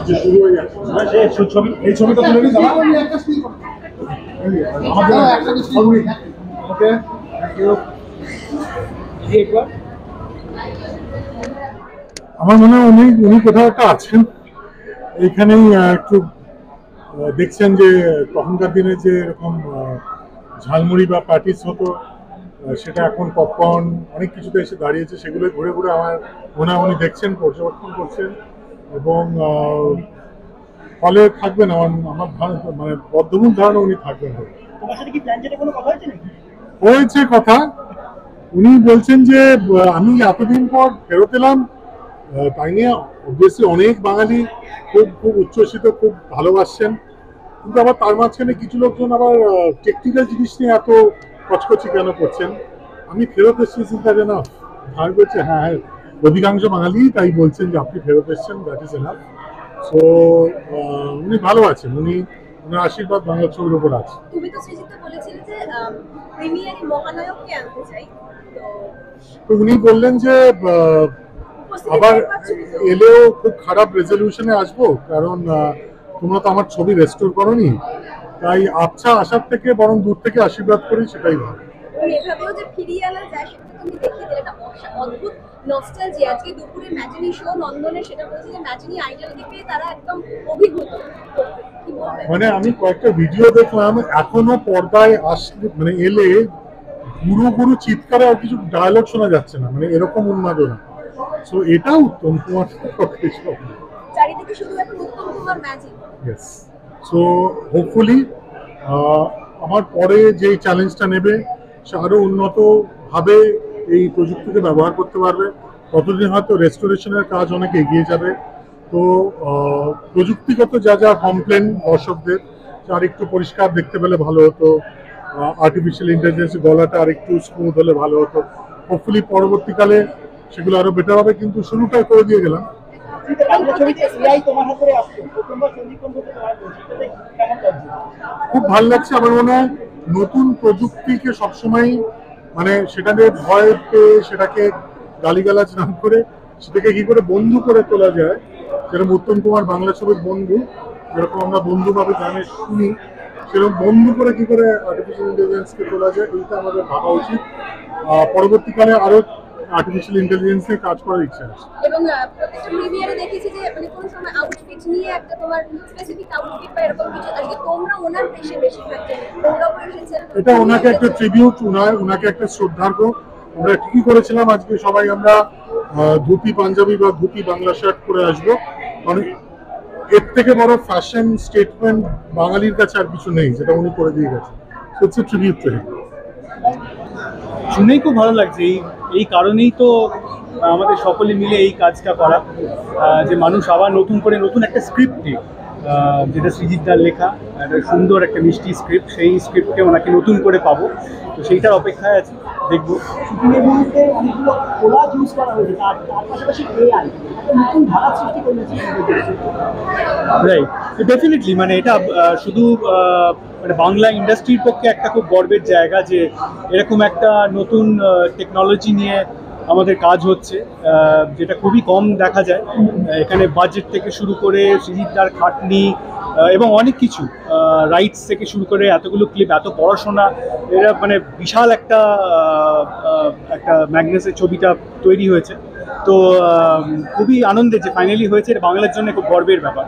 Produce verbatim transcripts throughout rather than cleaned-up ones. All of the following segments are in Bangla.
শুরু হয়ে যাচ্ছে ছবি এই ছবিটা তুলে নিই দাদা ওকে থ্যাংক ইউ একবার আমার মনে হয় উনি উনি কোথাও একটা আছেন এইখানেই একটু দেখছেন যে তখনকার দিনে যে এরকম ঝালমুড়ি বা প্যাটিস হতো সেটা এখন পপকর্ন অনেক কিছুতে এসে দাঁড়িয়েছে সেগুলো ঘুরে ঘুরে আমার মনে হয় উনি দেখছেন পর্যবেক্ষণ করছেন এবং ফলে থাকবেন আমার আমার মানে বদ্ধমূল ধারণা উনি থাকবেন হয়েছে কথা উনি বলছেন যে আমি এতদিন পর ফেরত এলাম তাই নিয়ে অবভিয়াসলি অনেক বাঙালি খুব খুব উচ্ছ্বসিত খুব ভালোবাসছেন কিন্তু আবার তার মাঝখানে কিছু লোকজন আবার টেকনিক্যাল জিনিস নিয়ে এত কচকচি কেন করছেন আমি ফেরত এসেছি চিন্তা যে না ভাই বলছে হ্যাঁ হ্যাঁ অধিকাংশ বাঙালি তাই বলছেন যে আপনি ফেরত এসেছেন দ্যাট ইজ এনাফ সো উনি ভালো আছেন উনি ওনার আশীর্বাদ বাংলা ছবির উপর আছে তুমি তো সৃজিতকে বলেছিলে যে প্রিমিয়ারে মহানায়ককে আনতে চাই তো উনি বললেন যে আবার এলেও খুব খারাপ রেজলিউশনে আসবো কারণ তোমরা তো আমার ছবি রেস্টোর করোনি তাই আচ্ছা আসার থেকে বরং দূর থেকে আশীর্বাদ করি সেটাই ভালো এভাবেও যে ফিরিয়ে আনা যায় সেটা তুমি দেখিয়ে দিলে একটা অদ্ভুত নস্টালজিয়া আজকে দুপুরে ম্যাজিনি শো নন্দনে সেটা বলছে যে ম্যাজিনি আইডল দেখে তারা একদম অভিভূত মানে আমি কয়েকটা ভিডিও দেখলাম এখনো পর্দায় আসলে মানে এলে গুরু গুরু চিৎকারে আর কিছু ডায়লগ শোনা যাচ্ছে না মানে এরকম উন্মাদনা সো এটা উত্তম কুমার চারিদিকে শুধু এখন Uttam Kumar magic yes so hopefully আমার পরে যে চ্যালেঞ্জটা নেবে সে আরো উন্নত ভাবে এই প্রযুক্তিকে ব্যবহার করতে পারবে ততদিন হয়তো রেস্টোরেশনের কাজ অনেক এগিয়ে যাবে তো প্রযুক্তিগত যা যা কমপ্লেন দর্শকদের আর একটু পরিষ্কার দেখতে পেলে ভালো হতো আর্টিফিশিয়াল ইন্টেলিজেন্স গলাটা আর একটু স্মুথ হলে ভালো হতো হোপফুলি পরবর্তীকালে সেগুলো আরো বেটার হবে কিন্তু শুরুটাই করে দিয়ে গেলাম খুব ভালো লাগছে আমার মনে হয় নতুন প্রযুক্তিকে সবসময় মানে সেটাকে ভয় পেয়ে সেটাকে গালিগালাজ না করে সেটাকে কি করে বন্ধু করে তোলা যায় যেরকম উত্তম কুমার বাংলা ছবির বন্ধু যেরকম আমরা বন্ধু ভাবে গানে শুনি সেরকম বন্ধু করে কি করে আর্টিফিশিয়াল ইন্টেলিজেন্সকে তোলা যায় এইটা আমাদের ভাবা উচিত পরবর্তীকালে আরো আর্টিফিশিয়াল ইন্টেলিজেন্স নিয়ে কাজ করার ইচ্ছা আছে এবং প্রত্যেকটা প্রিমিয়ারে দেখেছি যে মানে কোন সময় আউটফিট নিয়ে একটা তোমার স্পেসিফিক আউটফিট বা এরকম কিছু আজকে তোমরা ওনার দেশে বেশি থাকছেন তোমরাও এসেছেন এটা ওনাকে একটা ট্রিবিউট উনায় ওনাকে একটা শ্রদ্ধার্ঘ আমরা কি করেছিলাম আজকে সবাই আমরা ধুতি পাঞ্জাবি বা ধুতি বাংলা শার্ট পরে আসবো মানে এর থেকে বড় ফ্যাশন স্টেটমেন্ট বাঙালির কাছে আর কিছু নেই যেটা উনি করে দিয়ে গেছে হচ্ছে ট্রিবিউট টু হিম শুনেই খুব ভালো লাগছে এই এই কারণেই তো আমাদের সকলে মিলে এই কাজটা করা যে মানুষ আবার নতুন করে নতুন একটা স্ক্রিপ্ট দিয়ে যেটা সৃজিতদার লেখা একটা সুন্দর একটা মিষ্টি স্ক্রিপ্ট সেই স্ক্রিপ্টকে ওনাকে নতুন করে পাবো তো সেইটার অপেক্ষায় আছি দেখবো রাইট ডেফিনেটলি মানে এটা শুধু মানে বাংলা ইন্ডাস্ট্রির পক্ষে একটা খুব গর্বের জায়গা যে এরকম একটা নতুন টেকনোলজি নিয়ে আমাদের কাজ হচ্ছে যেটা খুবই কম দেখা যায় এখানে বাজেট থেকে শুরু করে সৃজিতদার খাটনি এবং অনেক কিছু রাইটস থেকে শুরু করে এতগুলো ক্লিপ এত পড়াশোনা এরা মানে বিশাল একটা একটা ম্যাগনেসের ছবিটা তৈরি হয়েছে তো খুবই আনন্দের যে ফাইনালি হয়েছে এটা বাংলার জন্য খুব গর্বের ব্যাপার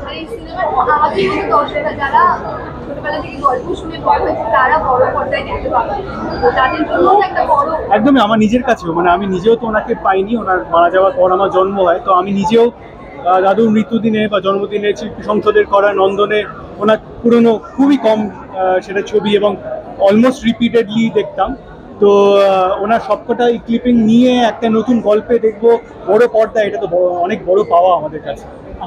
একদমই আমার নিজের কাছেও মানে আমি নিজেও তো ওনাকে পাইনি ওনার মারা যাওয়ার পর আমার জন্ম হয় তো আমি নিজেও দাদুর মৃত্যুদিনে বা জন্মদিনে শিল্পী সংসদের করা নন্দনে ওনার পুরনো খুবই কম সেটা ছবি এবং অলমোস্ট রিপিটেডলি দেখতাম তো ওনার সবকটাই ক্লিপিং নিয়ে একটা নতুন গল্পে দেখবো বড় পর্দা এটা তো অনেক বড় পাওয়া আমাদের কাছে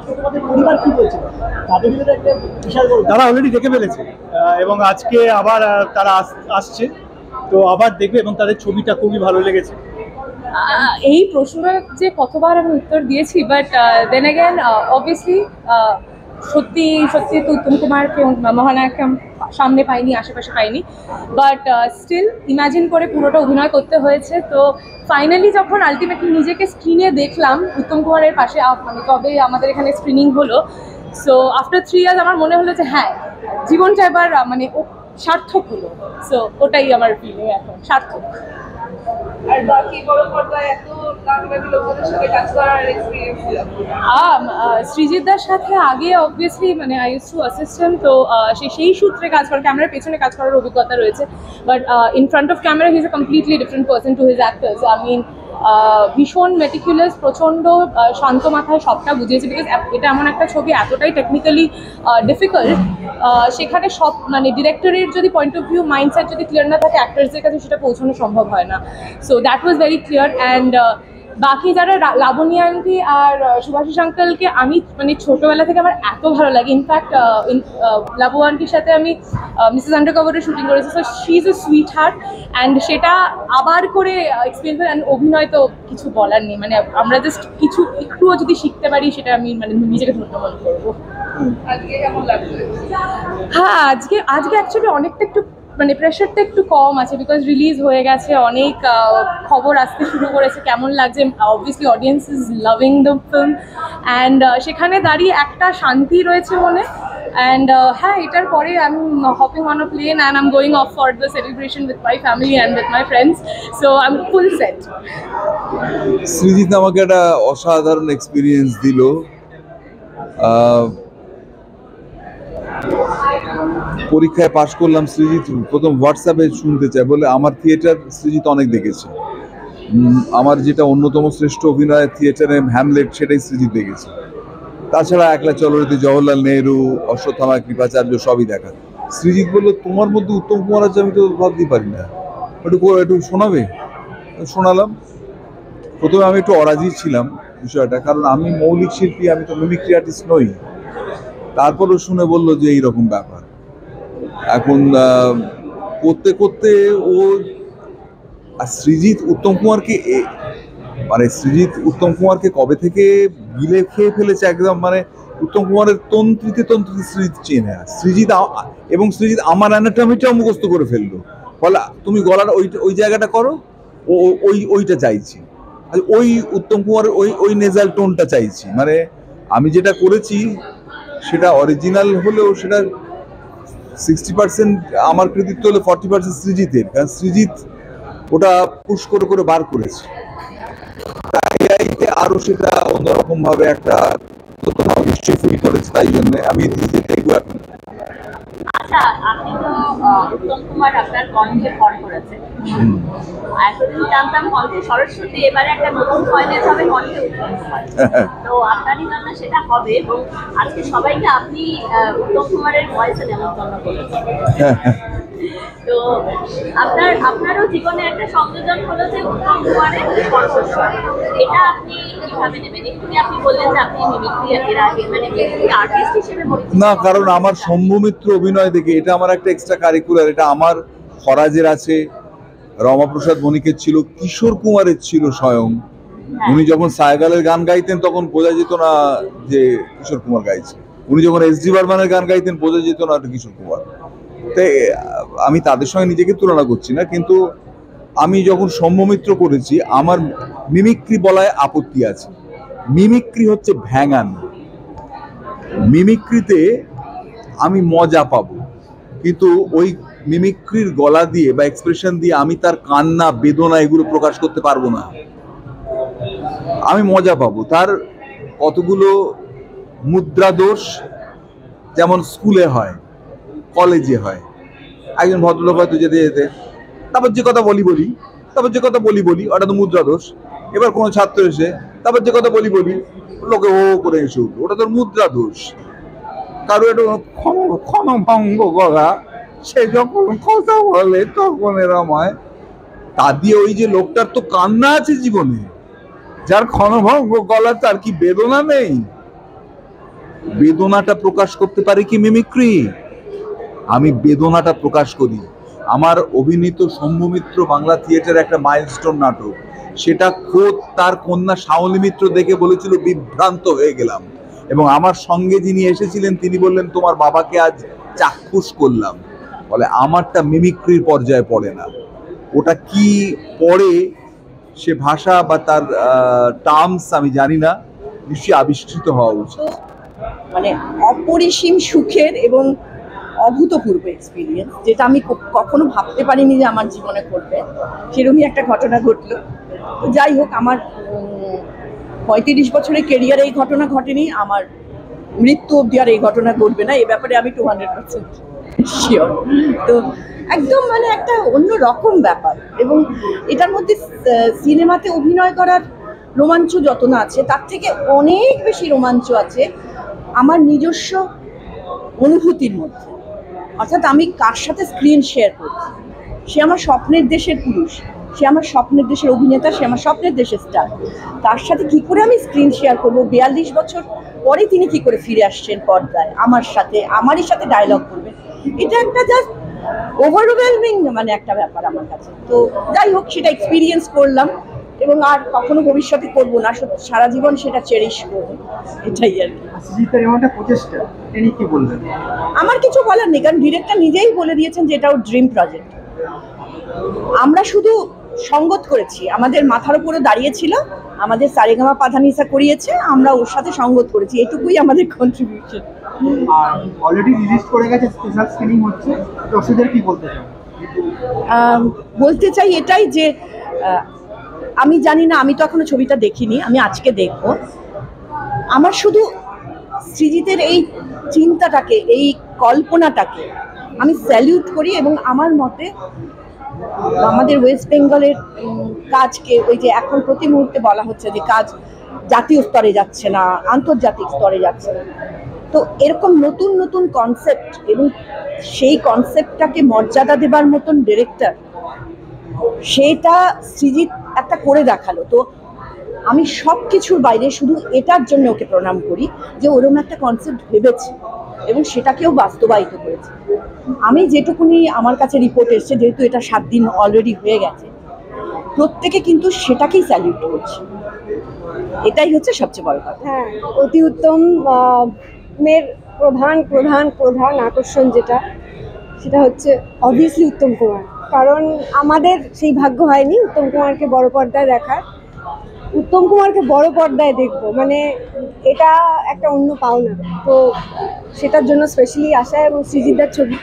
তারা অলরেডি দেখে ফেলেছে এবং আজকে আবার তারা আসছে তো আবার দেখবে এবং তাদের ছবিটা খুবই ভালো লেগেছে এই প্রশ্নটার যে কতবার আমি উত্তর দিয়েছি বাট দেন অ্যাগেন অবভিয়াসলি সত্যি সত্যি তো উত্তম কুমারকে মহানায়ককে সামনে পাইনি, আশেপাশে পাইনি, বাট স্টিল ইমাজিন করে পুরোটা অভিনয় করতে হয়েছে। তো ফাইনালি যখন আলটিমেটলি নিজেকে স্ক্রিনে দেখলাম উত্তম কুমারের পাশে, মানে কবে আমাদের এখানে স্ক্রিনিং হলো, সো আফটার থ্রি ইয়ার্স আমার মনে হলো যে হ্যাঁ, জীবনটা এবার মানে সার্থক হলো। সো ওটাই আমার ফিলিং এখন, সার্থক। আর বাকি বড় পর্দায় এত নামী লোকদের সাথে কাজ করার এক্সপেরিয়েন্স ছিল? সৃজিত দার সাথে আগে অবভিয়াসলি মানে আই ইউজ টু অ্যাসিস্ট্যান্ট, তো সে সেই সূত্রে কাজ করার, ক্যামেরার পেছনে কাজ করার অভিজ্ঞতা রয়েছে, but in front of camera he is a completely different person to his actors. I mean ভীষণ মেটিকুলাস, প্রচণ্ড শান্ত মাথায় সবটা বুঝিয়েছে, বিকজ এটা এমন একটা ছবি এতটাই টেকনিক্যালি ডিফিকাল্ট, সেখানে সব মানে ডিরেক্টরের যদি পয়েন্ট অফ ভিউ মাইন্ডসেট যদি ক্লিয়ার না থাকে অ্যাক্টার্সদের কাছে সেটা পৌঁছানো সম্ভব হয় না। So that was very clear. And বাকি যারা লাবণী আন্টি আর শুভাশিস আঙ্কেলকে আমি মানে ছোটোবেলা থেকে আমার এত ভালো লাগে। ইনফ্যাক্ট লাবু আন্টির সাথে আমি মিসেস আন্ডারকভারের শুটিং করেছি, so she is a sweet heart, and সেটা আবার করে এক্সপিরিয়েন্স। অ্যান্ড অভিনয় তো কিছু বলার নেই, মানে আমরা জাস্ট কিছু একটুও যদি শিখতে পারি সেটা আমি মানে নিজেকে ধন্য মনে করবো। আজকে কেমন লাগছে? হ্যাঁ, আজকে আজকে অ্যাকচুয়ালি অনেকটা একটু মানে প্রেশারটা একটু কম আছে, বিকজ রিলিজ হয়ে গেছে, অনেক খবর আসতে শুরু করেছে, কেমন লাগছে। Obviously audience is loving the film, and সেখানে দাঁড়িয়ে একটা শান্তি রয়েছে মনে। অ্যান্ড হ্যাঁ, এটার পরে I am hopping on a plane and I am going off for the celebration with my family and with my friends, so I am full set. Srijit আমাকে একটা অসাধারণ এক্সপিরিয়েন্স দিল। পরীক্ষায় পাশ করলাম, সৃজিত প্রথম হোয়াটসঅ্যাপে শুনতে চায় বলে আমার থিয়েটার সৃজিত অনেক দেখেছে। আমার যেটা অন্যতম শ্রেষ্ঠ অভিনয় থিয়েটারে হ্যামলেট, সেটাই সৃজিত দেখেছে। তাছাড়া একলা চলরীতি, জওহরলাল নেহরু, অশ্বত্থামা কৃপাচার্য সবই দেখা। সৃজিত বললো তোমার মধ্যে উত্তম কুমার আছে, আমি তো ভাবতেই পারি না, একটু একটু শোনাবে। শোনালাম। প্রথমে আমি একটু অরাজি ছিলাম বিষয়টা, কারণ আমি মৌলিক শিল্পী, আমি তো মিমিক্রি আর্টিস্ট নই। তারপরও শুনে বললো যে এইরকম ব্যাপার। এখন করতে করতে ও আর সৃজিত উত্তম কুমারকে মানে সৃজিত উত্তম কুমারকে কবে থেকে গিলে খেয়ে ফেলেছে একদম, মানে উত্তম কুমারের তন্ত্রিতে তন্ত্রিতে সৃজিত চেনে। সৃজিত এবং সৃজিত আমার অ্যানাটমিটাও মুখস্থ করে ফেললো, বলে তুমি গলার ওই ওই জায়গাটা করো, ও ওই ওইটা চাইছি, ওই উত্তম কুমারের ওই ওই নেজাল টোনটা চাইছি। মানে আমি যেটা করেছি সেটা অরিজিনাল হলেও সেটা সিক্সটি পার্সেন্ট আমার কৃতিত্ব হলে ফর্টি পার্সেন্ট সৃজিতের, কারণ সৃজিত ওটা পুশ করে করে বার করেছে। আরো সেটা অন্যরকম ভাবে একটা নিশ্চয়ই ফিল করেছে, তাই জন্য আমি আচ্ছা, আপনি তো উত্তম কুমার আপনার কণ্ঠে ভর করেছেন, এতদিন জানতাম কণ্ঠে সরস্বতী, এবারে একটা নতুন কয়েনেজ হবে কণ্ঠে উত্তম কুমার, তো আপনারই জন্য সেটা হবে। এবং আজকে সবাইকে আপনি উত্তম কুমারের ভয়েসে নেমন্তন্ন করেছেন, তো আপনার আপনারও জীবনে একটা সংযোজন হলো যে উত্তম কুমারের কণ্ঠস্বর, এটা আপনি কিভাবে নেবেন? একটুখানি আপনি বললেন যে আপনি মিমিক্রি এর আগে মানে আর্টিস্ট হিসেবে না, কারণ আমার শম্ভু মিত্র অভিনয় দেখে এটা আমার একটা এক্সট্রা কারিকুলার, এটা আমার ফরাজের আছে, রমাপ্রসাদ বণিকের ছিল, কিশোর কুমারের ছিল স্বয়ং। উনি যখন সায়গালের গান গাইতেন তখন বোঝা যেত না যে কিশোর কুমার গাইছে, উনি যখন এস ডি বর্মনের গান গাইতেন বোঝা যেত না কিশোর কুমার। তাই আমি তাদের সঙ্গে নিজেকে তুলনা করছি না, কিন্তু আমি যখন শম্ভু মিত্র করেছি আমার মিমিক্রি বলায় আপত্তি আছে। মিমিক্রি হচ্ছে ভ্যাঙান, মিমিক্রিতে আমি মজা পাবো, কিন্তু ওই মিমিক্রির গলা দিয়ে বা এক্সপ্রেশন দিয়ে আমি তার কান্না, বেদনা এগুলো প্রকাশ করতে পারবো না। আমি মজা পাবো, তার কতগুলো মুদ্রা দোষ যেমন স্কুলে হয়, কলেজে হয়, একজন ভদ্রলোক হয়তো যেতে যেতে তারপর যে কথা বলি বলি তারপর যে কথা বলি বলি ওটা তো মুদ্রা দোষ। এবার কোনো ছাত্র এসে তারপর যে কথা বলি বলি লোকে ও করে এসে উঠলো, ওটা তোর মুদ্রা দোষ। কারো একটু ক্ষণভঙ্গ করা, সে যখন কথা বলে তখন এরম হয়। তা দিয়ে ওই যে লোকটার তো কান্না আছে জীবনে, যার ক্ষণভঙ্গ গলা, তার কি বেদনা নেই? বেদনাটা প্রকাশ করতে পারে কি মিমিক্রি? আমি বেদনাটা প্রকাশ করি। আমার অভিনীত শম্ভু মিত্র বাংলা থিয়েটার একটা মাইলস্টোন নাটক, সেটা খোদ তার কন্যা শাওলি মিত্র দেখে বলেছিল বিভ্রান্ত হয়ে গেলাম, এবং আমার সঙ্গে যিনি এসেছিলেন তিনি বললেন তোমার বাবাকে আজ চাক্ষুষ করলাম। বলে আমারটা মিমিক্রির পর্যায়ে পড়ে না, ওটা কি পড়ে সে ভাষা বা তার টার্মস আমি জানি না, নিশ্চয়ই আবিষ্কৃত হওয়া উচিত। মানে অপরিসীম সুখের এবং অভূতপূর্ব এক্সপিরিয়েন্স, যেটা আমি কখনো ভাবতে পারিনি যে আমার জীবনে ঘটবে, সেরকমই একটা ঘটনা ঘটলো। তো যাই হোক, আমার পঁয়ত্রিশ বছরের কেরিয়ারে এই ঘটনা ঘটেনি, আমার মৃত্যু অবধি আর এই ঘটনা ঘটবে না, এই ব্যাপারে আমি টু হান্ড্রেড পার্সেন্ট শিওর। তো একদম মানে একটা অন্য রকম ব্যাপার, এবং এটার মধ্যে সিনেমাতে অভিনয় করার রোমাঞ্চ যত না আছে, তার থেকে অনেক বেশি রোমাঞ্চ আছে আমার নিজস্ব অনুভূতির মধ্যে। অর্থাৎ আমি কার সাথে স্ক্রিন শেয়ার করছি, সে আমার স্বপ্নের দেশের পুরুষ, সে আমার স্বপ্নের দেশের অভিনেতা, সে আমার স্বপ্নের দেশের স্টার, তার সাথে কি করে আমি স্ক্রিন শেয়ার করবো? বিয়াল্লিশ বছর পরে তিনি কি করে ফিরে আসছেন পর্দায় আমার সাথে, আমারই সাথে ডায়লগ করবেন, এটা একটা জাস্ট ওভারওয়েলমিং মানে একটা ব্যাপার আমার কাছে। তো যাই হোক, সেটা এক্সপিরিয়েন্স করলাম এবং আর কখনো ভবিষ্যতে করবো না, সারা জীবন সেটা চেরিশ করবো, এটাই আর কি। আমার কিছু বলার নেই, কারণ ডিরেক্টর নিজেই বলে দিয়েছেন যে এটা ওর ড্রিম প্রজেক্ট। আমরা শুধু সঙ্গত করেছি, আমাদের মাথার উপরে দাঁড়িয়েছিল, আমাদের সারেগামা পাধানিসা করিয়েছে, আমরা ওর সাথে সঙ্গত করেছি, এটুকুই আমাদের কন্ট্রিবিউশন। অলরেডি রিলিজ করে গেছে, স্পেশাল স্ক্রিনিং হচ্ছে, দর্শকদের কি বলতে চাও? বলতে চাই এটাই যে আমি জানি না, আমি তো এখনো ছবিটা দেখিনি, আমি আজকে দেখবো। আমার শুধু সৃজিতের এই চিন্তাটাকে, এই কল্পনাটাকে আমি স্যালিউট করি, এবং আমার মতে আমাদের ওয়েস্ট বেঙ্গলের কাজকে, ওই যে এখন প্রতি মুহূর্তে বলা হচ্ছে যে কাজ জাতীয় স্তরে যাচ্ছে না, আন্তর্জাতিক স্তরে যাচ্ছে না, তো এরকম নতুন নতুন কনসেপ্ট এবং সেই কনসেপ্টটাকে মর্যাদা দেবার মতন ডিরেক্টর, সেটা সৃজিত একটা করে দেখালো। তো আমি সব কিছুর বাইরে শুধু এটার জন্য ওকে প্রণাম করি যে ওরকম একটা কনসেপ্ট ভেবেছে এবং সেটাকেও বাস্তবায়িত করেছে। আমি যেটুকুনি আমার কাছে রিপোর্ট এসছে, যেহেতু এটা সাত দিন অলরেডি হয়ে গেছে, প্রত্যেকে কিন্তু সেটাকেই স্যালিউট করছে, এটাই হচ্ছে সবচেয়ে বড় কথা। হ্যাঁ, অতি উত্তম মের প্রধান প্রধান প্রধান আকর্ষণ যেটা, সেটা হচ্ছে অবভিয়াসলি উত্তম কুমার, কারণ আমাদের সেই ভাগ্য হয়নি উত্তম কুমারকে বড় পর্দায় দেখার। উত্তম কুমারকে বড় পর্দায় দেখবো মানে এটা একটা অন্য পাওনা, তো সেটার জন্য স্পেশালি আসা। এবং সৃজিতদার ছবি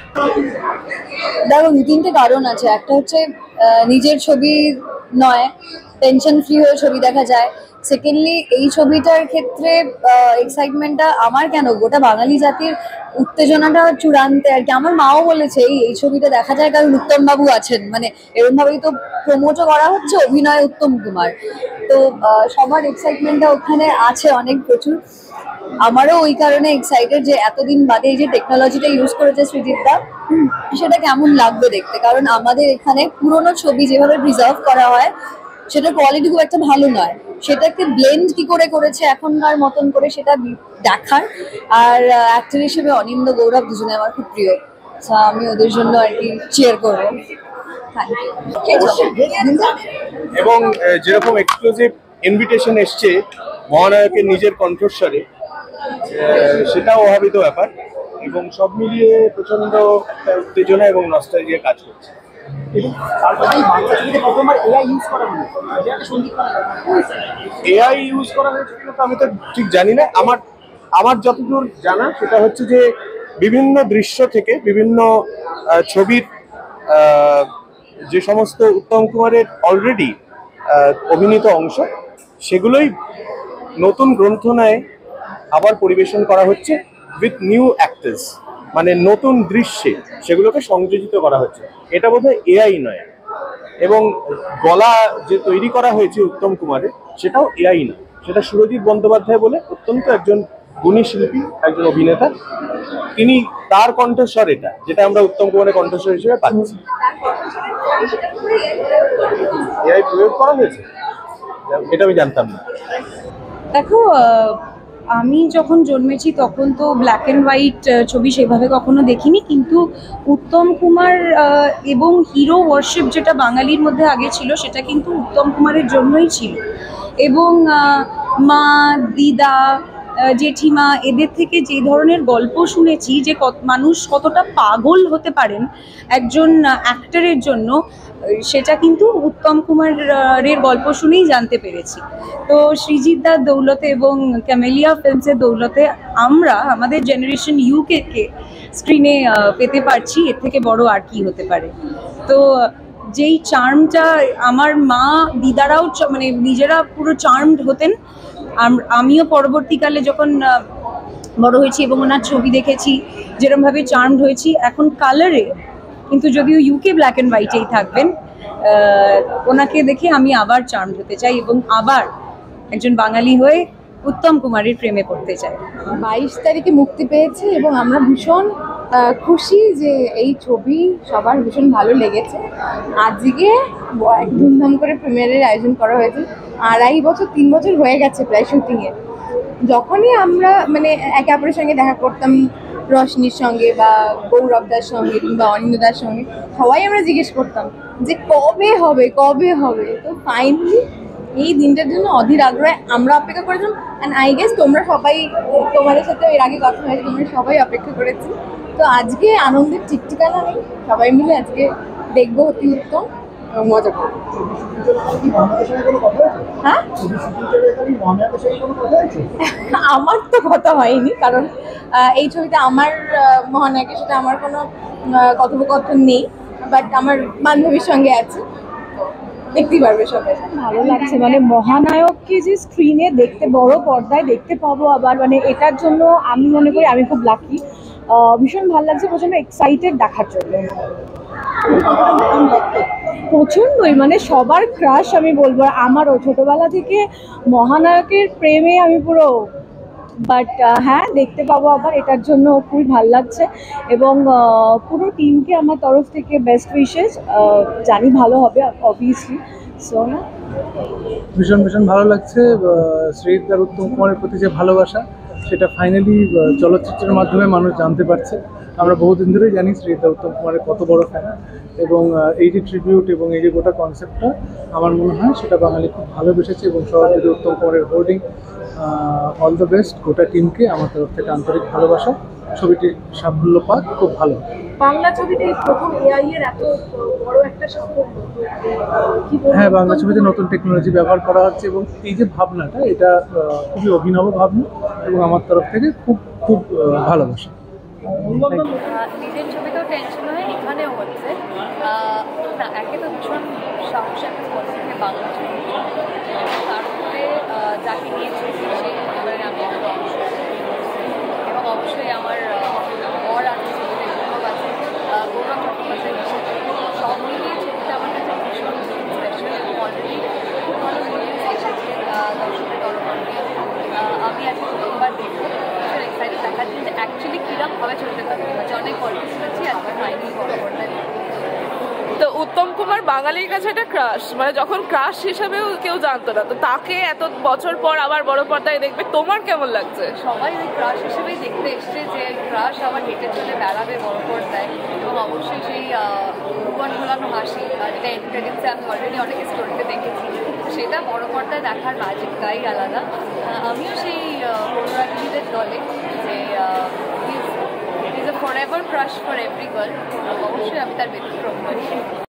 দেখো, দু তিনটে কারণ আছে। একটা হচ্ছে নিজের ছবি নয়, টেনশন ফ্রি হয়ে ছবি দেখা যায়। সেকেন্ডলি, এই ছবিটার ক্ষেত্রে এক্সাইটমেন্টটা আমার কেন, গোটা বাঙালি জাতির উত্তেজনাটা চূড়ান্তে আর কি। আমার মাও বলেছে এই এই ছবিটা দেখা যায় কারণ উত্তম বাবু আছেন, মানে এরকম ভাবেই তো প্রমোটও করা হচ্ছে, অভিনয় উত্তম কুমার, তো সবার এক্সাইটমেন্টটা ওখানে আছে অনেক প্রচুর। আমারও ওই কারণে এক্সাইটেড যে এতদিন বাদে এই যে টেকনোলজিটা ইউজ করেছে সৃজিতদা, সেটা কেমন লাগবে দেখতে। কারণ আমাদের এখানে পুরোনো ছবি যেভাবে প্রিজার্ভ করা হয়, সেটা কোয়ালিটি খুব একটা ভালো নয়, সেটাকে ব্লেন্ড কি করে করেছে এখনকার মতন করে, সেটা দেখার। আর অ্যাক্টর হিসেবে অনিন্দ গৌরব দুজনে আমার খুব প্রিয়, আমি ওদের জন্য আর কি চিয়ার করবো। এবং যেরকম এক্সক্লুসিভ ইনভিটেশন এসছে মহানায়কের নিজের কণ্ঠস্বরে, সেটাও অভাবিত ব্যাপার, এবং সব মিলিয়ে প্রচন্ড একটা উত্তেজনা এবং নস্টালজিয়া কাজ করছে। এআই ইউজ করা হয়েছে কিনা তো আমি তো ঠিক জানি না। আমার আমার যতদূর জানা সেটা হচ্ছে যে বিভিন্ন দৃশ্য থেকে বিভিন্ন ছবির যে সমস্ত উত্তম কুমারের অলরেডি অভিনীত অংশ, সেগুলোই নতুন গ্রন্থনায় আবার পরিবেশন করা হচ্ছে উইথ নিউ অ্যাক্টার্স, মানে নতুন দৃশ্যে সেগুলোকে সংযোজিত করা হচ্ছে। এটা বোধহয় এআই নয়, এবং গলা যে তৈরি করা হয়েছে উত্তম কুমারের, সেটাও এআই নয়, সেটা সুরজিৎ বন্দ্যোপাধ্যায় বলে অত্যন্ত একজন গুণী শিল্পী, একজন অভিনেতা, তিনি তার কণ্ঠস্বর এটা, যেটা আমরা উত্তম কুমারের কণ্ঠস্বর হিসেবে পাচ্ছি। এআই প্রয়োগ করা হয়েছে, এটা আমি জানতাম না। দেখো, আমি যখন জন্মেছি তখন তো ব্ল্যাক অ্যান্ড হোয়াইট ছবি সেভাবে কখনো দেখিনি, কিন্তু উত্তম কুমার এবং হিরো ওয়ার্শিপ যেটা বাঙালির মধ্যে আগে ছিল, সেটা কিন্তু উত্তম কুমারের জন্যই ছিল। এবং মা, দিদা, আহ, জেঠিমা এদের থেকে যে ধরনের গল্প শুনেছি যে কত মানুষ কতটা পাগল হতে পারেন একজন অ্যাক্টরের জন্য, সেটা কিন্তু উত্তম কুমারের গল্প শুনেই জানতে পেরেছি। তো সৃজিত দার দৌলতে এবং ক্যামেলিয়া ফিল্মসের দৌলতে আমরা আমাদের জেনারেশন ইউকে কে স্ক্রিনে পেতে পারছি, এর থেকে বড় আর কি হতে পারে। তো যেই চার্মটা আমার মা দিদারাও চ- মানে নিজেরা পুরো চার্মড হতেন, আম- আমিও পরবর্তীকালে যখন আহ, বড় হয়েছি এবং ওনার ছবি দেখেছি যেরমভাবে চার্মড হয়েছি, এখন কালারে কিন্তু যদিও ইউকে ব্ল্যাক অ্যান্ড হোয়াইটেই থাকবেন, আহ, ওনাকে দেখে আমি আবার চার্মড হতে চাই এবং আবার একজন বাঙালি হয়ে উত্তম কুমারের প্রেমে পড়তে চাই। বাইশ তারিখে মুক্তি পেয়েছে এবং আমরা ভীষণ আহ, খুশি যে এই ছবি সবার ভীষণ ভালো লেগেছে। আজকে ব- এক ধুমধাম করে প্রিমিয়ারের আয়োজন করা হয়েছে। আড়াই বছর তিন বছর হয়ে গেছে প্রায় শুটিংয়ে। যখনই আমরা মানে একে অপরের সঙ্গে দেখা করতাম, রশনির সঙ্গে বা গৌরবদার সঙ্গে কিংবা অনিন্দার সঙ্গে, সবাই আমরা জিজ্ঞেস করতাম যে কবে হবে কবে হবে। তো ফাইনালি এই দিনটার জন্য অধীর আগ্রহে আমরা অপেক্ষা করেছিলাম। অ্যান্ড আই গেস তোমরা সবাই, তোমাদের সাথে এর আগে কথা হয়েছে, তোমরা সবাই অপেক্ষা করেছি। তো আজকে আনন্দের ঠিক ঠিকানা নেই, সবাই মিলে আজকে দেখবো অতি উত্তম এবং মজা করবো। হ্যাঁ, আমার তো কথা হয়নি, কারণ আহ, এই ছবিতে আমার আহ, মহানায়কের সাথে আমার কোনো আহ, কথোপকথন নেই, বাট আমার বান্ধবীর সঙ্গে আছে, তো দেখতেই পারবে সবাই। ভালো লাগছে, মানে মহানায়ককে যে স্ক্রিনে দেখতে, বড় পর্দায় দেখতে পাবো আবার, মানে এটার জন্য আমি মনে করি আমি খুব লাকি। ভীষণ ভালো লাগছে, প্রচন্ড এক্সাইটেড দেখার জন্য। প্রচন্ডই, মানে সবার ক্রাশ আমি বলবো, আমারও ছোটবেলা থেকে মহানায়কের প্রেমে আমি পুরো। বাট হ্যাঁ, দেখতে পাবো আবার, এটার জন্য খুবই ভালো লাগছে। এবং আহ, পুরো টিমকে আমার তরফ থেকে বেস্ট উইশেস, জানি ভালো হবে অবভিয়াসলি। সো না, ভীষণ ভীষণ ভালো লাগছে। সৃজিত আর উত্তম কুমারের প্রতি যে ভালোবাসা, সেটা ফাইনালি চলচ্চিত্রের মাধ্যমে মানুষ জানতে পারছে। আমরা বহুদিন ধরেই জানি সৃজিত আর উত্তম কুমারের কত বড় ফ্যান, এবং আহ, এই যে ট্রিবিউট এবং এই যে গোটা কনসেপ্টটা আমার মনে হয় সেটা বাঙালি খুব ভালোবেসেছে। এবং সবার যদি উত্তম কুমারের হোর্ডিং, অল দ্য বেস্ট গোটা টিমকে আমার তরফ থেকে আন্তরিক ভালোবাসা। ছবিটির সাফল্য পাক, খুব ভালো। বাংলা ছবিতে এই প্রথম এআই এর এত বড় একটা সাফল্য, কি বলবো? হ্যাঁ, বাংলা ছবিতে নতুন টেকনোলজি ব্যবহার করা হচ্ছে এবং এই যে ভাবনাটা, এটা আহ, খুবই অভিনব ভাবনা এবং আমার তরফ থেকে খুব খুব আহ, ভালোবাসা। নিজের ছবিতেও টেনশন হয়, এখানেও হচ্ছে না। একে তো ভীষণ সাহসী একটা পদ্ধতিতে বাংলা ছবি, তারপরে যাকে নিয়ে ছবি সেই পরিবারে আমি একটা অংশ, এবং অবশ্যই আমার বর আছে ছবিতে, গৌরব আছে, গৌরব চট্টোপাধ্যায় হিসেবে সব মিলিয়ে ছবিটা আমার কাছে ভীষণ স্পেশাল এবং অলরেডি খুব ভালো রিভিউজ এসেছে দর্শকের তরফে। আমি আজকে প্রথমবার দেখবো, ভীষণ এক্সাইটেড দেখার জন্য অ্যাকচুয়ালি কীরকম ভাবে চলতে পারে। আচ্ছা, অনেক গল্প শুনেছি, আজকে ফাইনালি বড় পর্দায়। তো উত্তম কুমার বাঙালির কাছে একটা ক্রাশ, মানে যখন ক্রাশ হিসাবেও কেউ জানতো না, তো তাকে এত বছর পর আবার বড় পর্দায় দেখবে, তোমার কেমন লাগছে? সবাই ওই ক্রাশ হিসেবেই দেখতে এসছে যে ক্রাশ আবার হেঁটে চলে বেড়াবে বড় পর্দায়, এবং অবশ্যই সেই ভুবন ভোলানো হাসি, যেটা এন্টারটেনসে আমি অলরেডি অনেকে স্টোরিতে দেখেছি, সেটা বড় পর্দায় দেখার ম্যাজিকটাই আলাদা। আমিও সেই অনুরাগীদের দলে যে is a forever crush for every girl, অবশ্যই আমি তার ব্যতিক্রম করি।